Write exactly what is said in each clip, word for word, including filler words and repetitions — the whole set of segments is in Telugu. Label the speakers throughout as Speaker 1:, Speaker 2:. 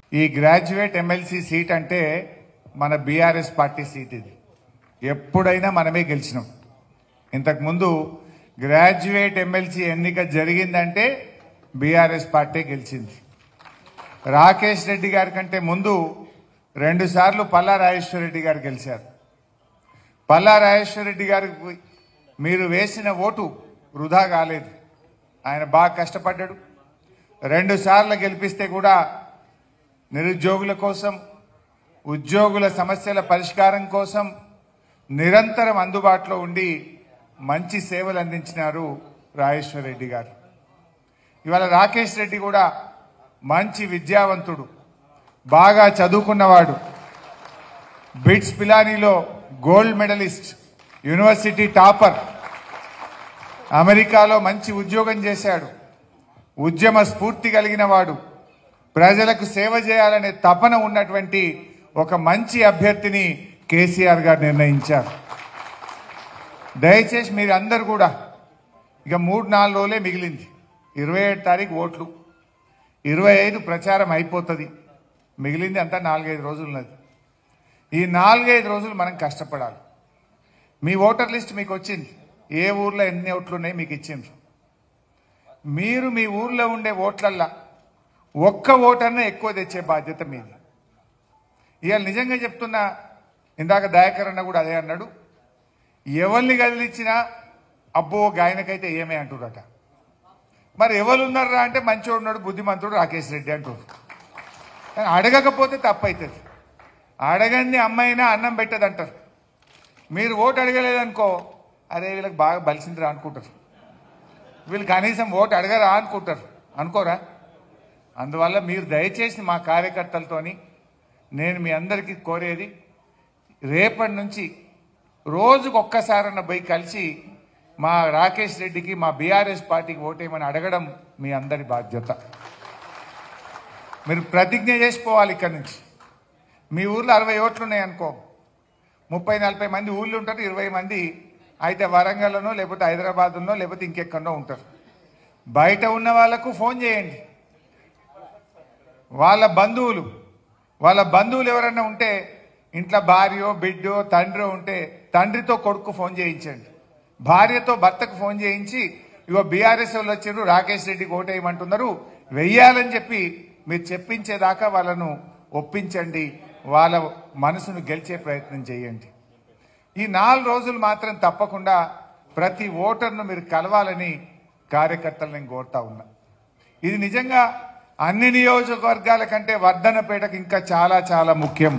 Speaker 1: ఈ గ్రాడ్యుయేట్ ఎమ్మెల్సీ సీట్ అంటే మన బీఆర్ఎస్ పార్టీ సీట్. ఇది ఎప్పుడైనా మనమే గెలిచినాం. ఇంతకుముందు గ్రాడ్యుయేట్ ఎమ్మెల్సీ ఎన్నిక జరిగిందంటే బీఆర్ఎస్ పార్టీ గెలిచింది. రాకేష్ రెడ్డి గారి కంటే ముందు రెండు సార్లు పల్లా రాజేశ్వర రెడ్డి గారు గెలిచారు. పల్లా రాజేశ్వర రెడ్డి గారికి మీరు వేసిన ఓటు వృధా కాలేదు. ఆయన బాగా కష్టపడ్డాడు. రెండు సార్లు గెలిపిస్తే కూడా నిరుద్యోగుల కోసం, ఉద్యోగుల సమస్యల పరిష్కారం కోసం నిరంతరం అందుబాటులో ఉండి మంచి సేవలు అందించినారు రాజేశ్వర రెడ్డి గారు. ఇవాళ రాకేష్ రెడ్డి కూడా మంచి విద్యావంతుడు, బాగా చదువుకున్నవాడు, బిట్స్ పిలానీలో గోల్డ్ మెడలిస్ట్, యూనివర్సిటీ టాపర్, అమెరికాలో మంచి ఉద్యోగం చేశాడు, ఉద్యమ స్ఫూర్తి కలిగిన వాడు, ప్రజలకు సేవ చేయాలనే తపన ఉన్నటువంటి ఒక మంచి అభ్యర్థిని కేసీఆర్ గారు నిర్ణయించారు. దయచేసి మీరు అందరు కూడా ఇక మూడు నాలుగు రోజులే మిగిలింది. ఇరవై ఏడు తారీఖు ఓట్లు, ఇరవై ఐదు ప్రచారం అయిపోతుంది. మిగిలింది అంతా నాలుగైదు రోజులు ఉన్నది. ఈ నాలుగైదు రోజులు మనం కష్టపడాలి. మీ ఓటర్ లిస్ట్ మీకు వచ్చింది. ఏ ఊర్లో ఎన్ని ఓట్లు ఉన్నాయి మీకు ఇచ్చిండ్రు. మీరు మీ ఊర్లో ఉండే ఓట్లల్లా ఒక్క ఓటర్నే ఎక్కువ తెచ్చే బాధ్యత మీది. ఇవాళ నిజంగా చెప్తున్నా, ఇందాక దయాకర్ అన్న కూడా అదే అన్నాడు, ఎవరిని కదిలిచ్చినా అబ్బో గాయనకైతే ఏమే అంటున్నారట. మరి ఎవరు ఉన్నారా అంటే మంచోడు ఉన్నాడు, బుద్ధిమంతుడు రాకేష్ రెడ్డి అంటారు. కానీ అడగకపోతే తప్పవుతుంది. అడగంది అమ్మాయినా అన్నం పెట్టదు అంటారు. మీరు ఓటు అడగలేదనుకో, అరే వీళ్ళకి బాగా బలిసిందిరా అనుకుంటారు. వీళ్ళు కనీసం ఓటు అడగరా అనుకుంటారు, అనుకోరా? అందువల్ల మీరు దయచేసి మా కార్యకర్తలతోని నేను మీ అందరికీ కోరేది, రేపటి నుంచి రోజుకు ఒక్కసారన్న పోయి కలిసి మా రాకేష్ రెడ్డికి, మా బీఆర్ఎస్ పార్టీకి ఓటేయమని అడగడం మీ అందరి బాధ్యత. మీరు ప్రతిజ్ఞ చేసిపోవాలి. ఇక్కడి నుంచి మీ ఊర్లో అరవై ఓట్లు ఉన్నాయనుకో, ముప్పై నలభై మంది ఊళ్ళో ఉంటారు, ఇరవై మంది అయితే వరంగల్లోనో లేకపోతే హైదరాబాద్లోనో లేకపోతే ఇంకెక్కడో ఉంటారు. బయట ఉన్న వాళ్లకు ఫోన్ చేయండి. వాళ్ళ బంధువులు వాళ్ళ బంధువులు ఎవరైనా ఉంటే, ఇంట్లో భార్యో బిడ్డో తండ్రో ఉంటే తండ్రితో కొడుకు ఫోన్ చేయించండి. భార్యతో భర్తకు ఫోన్ చేయించి, ఇగో బీఆర్ఎస్ వాళ్ళు వచ్చారు, రాకేష్ రెడ్డికి ఓటేయమంటున్నారు, వెయ్యాలని చెప్పి మీరు చెప్పించేదాకా వాళ్ళను ఒప్పించండి. వాళ్ళ మనసును గెలిచే ప్రయత్నం చేయండి. ఈ నాలుగు రోజులు మాత్రం తప్పకుండా ప్రతి ఓటర్ను మీరు కలవాలని కార్యకర్తలు నేను కోరుతా ఉన్నా. ఇది నిజంగా అన్ని నియోజకవర్గాల కంటే వర్ధనపేటకు ఇంకా చాలా చాలా ముఖ్యం.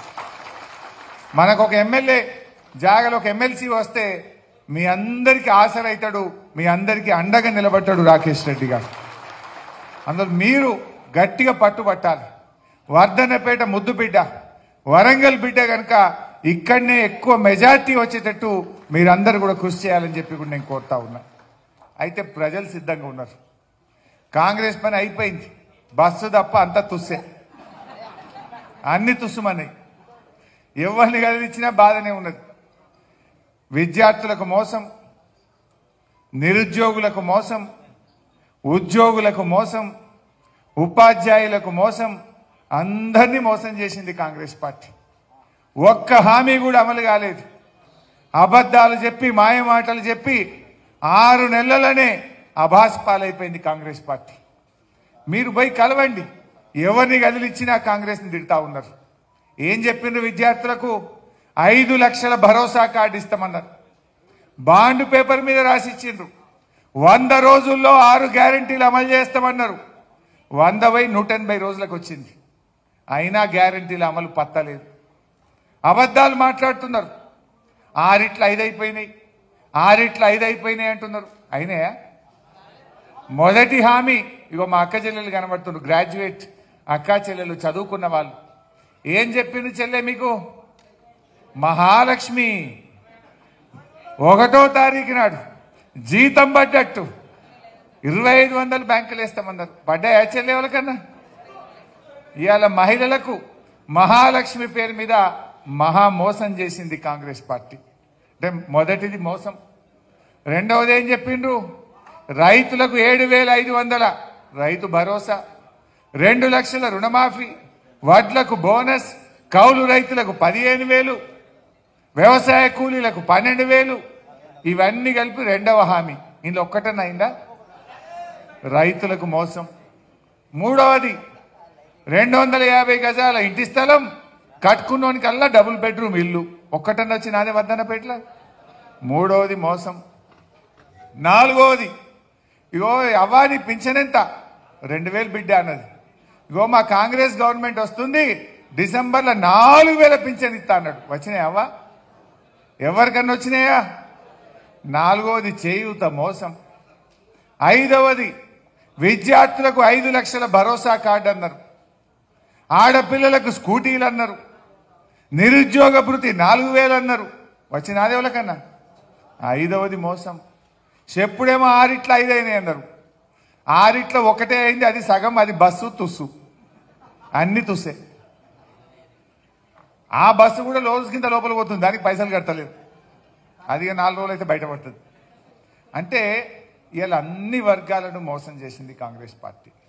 Speaker 1: మనకు ఒక ఎమ్మెల్యే జాగలో ఒక ఎమ్మెల్సీ వస్తే మీ అందరికీ ఆశలవుతాడు, మీ అందరికీ అండగా నిలబడ్డాడు రాకేష్ రెడ్డి గారు. అందులో మీరు గట్టిగా పట్టుబట్టాలి. వర్ధనపేట ముద్దు బిడ్డ, వరంగల్ బిడ్డ కనుక ఇక్కడనే ఎక్కువ మెజార్టీ వచ్చేటట్టు మీరందరూ కూడా కృషి చేయాలని చెప్పి కూడా నేను కోరుతా ఉన్నా. అయితే ప్రజలు సిద్ధంగా ఉన్నారు. కాంగ్రెస్ పని అయిపోయింది. బస్సు తప్ప అంతా తుస్సే, అన్ని తుస్సుమన్నాయి. ఎవరిని కదిలించినా బాధనే ఉన్నది. విద్యార్థులకు మోసం, నిరుద్యోగులకు మోసం, ఉద్యోగులకు మోసం, ఉపాధ్యాయులకు మోసం, అందరినీ మోసం చేసింది కాంగ్రెస్ పార్టీ. ఒక్క హామీ కూడా అమలు కాలేదు. అబద్ధాలు చెప్పి, మాయ మాటలు చెప్పి ఆరు నెలలనే అభాస్పాలైపోయింది కాంగ్రెస్ పార్టీ. మీరు పోయి కలవండి. ఎవరిని కదిలిచ్చినా కాంగ్రెస్ని తిడతా ఉన్నారు. ఏం చెప్పిండ్రు విద్యార్థులకు? ఐదు లక్షల భరోసా కార్డు ఇస్తామన్నారు. బాండ్ పేపర్ మీద రాసిచ్చిండ్రు. వంద రోజుల్లో ఆరు గ్యారంటీలు అమలు చేస్తామన్నారు. వంద వై నూట ఎనభై రోజులకు వచ్చింది. అయినా గ్యారంటీలు అమలు పత్తలేదు. అబద్ధాలు మాట్లాడుతున్నారు. ఆరిట్ల ఐదు అయిపోయినాయి, ఆరిట్ల ఐదు అయిపోయినాయి అంటున్నారు. అయినాయా? మొదటి హామీ, ఇగో మా అక్క చెల్లెలు కనబడుతున్నారు, గ్రాడ్యుయేట్ అక్క చెల్లెలు చదువుకున్న వాళ్ళు. ఏం చెప్పింది చెల్లె మీకు? మహాలక్ష్మి ఒకటో తారీఖు నాడు జీతం పడ్డట్టు ఇరవై ఐదు వందలు బ్యాంకులు వేస్తామన్నారు. పడ్డాయా చెల్లె ఎవరికన్నా? ఇవాళ మహిళలకు మహాలక్ష్మి పేరు మీద మహా మోసం చేసింది కాంగ్రెస్ పార్టీ. అంటే మొదటిది మోసం. రెండవది ఏం చెప్పిండ్రు? రైతులకు ఏడు వేల ఐదు వందల రైతు భరోసా, రెండు లక్షల రుణమాఫీ, వడ్లకు బోనస్, కౌలు రైతులకు పదిహేను వేలు, వ్యవసాయ కూలీలకు పన్నెండు వేలు, ఇవన్నీ కలిపి రెండవ హామీ. ఇందులో ఒక్కటన్నా అయిందా? రైతులకు మోసం. మూడవది రెండు వందల యాభై గజాల ఇంటి స్థలం కట్టుకున్నోనికల్లా డబుల్ బెడ్రూమ్ ఇల్లు. ఒక్కటన్నా వచ్చి నాదే వద్దన్నపేట్ల. మూడవది మోసం. నాలుగవది ఇగో అవ్వాని పింఛన్ ఎంత? రెండు వేలు బిడ్డ అన్నది. ఇగో మా కాంగ్రెస్ గవర్నమెంట్ వస్తుంది, డిసెంబర్లో నాలుగు వేల పింఛన్ ఇస్తా అన్నాడు. వచ్చినాయా అవ్వ? ఎవరికన్నా వచ్చినాయా? నాలుగవది చేయూత మోసం. ఐదవది విద్యార్థులకు ఐదు లక్షల భరోసా కార్డు అన్నారు. ఆడపిల్లలకు స్కూటీలు అన్నారు. నిరుద్యోగ భృతి నాలుగు వేలు అన్నారు. వచ్చినాది ఎవరికన్నా? ఐదవది మోసం. చెప్పుడేమో ఆరిట్ల ఐదైనాయి అన్నారు. ఆరిట్ల ఒకటే అయింది, అది సగం, అది బస్సు తుస్సు, అన్ని తుస్సే. ఆ బస్సు కూడా రోజు కింద లోపల పోతుంది, దానికి పైసలు కట్టలేదు. అది నాలుగు రోజులు అయితే బయటపడుతుంది. అంటే ఇలా అన్ని వర్గాలను మోసం చేసింది కాంగ్రెస్ పార్టీ.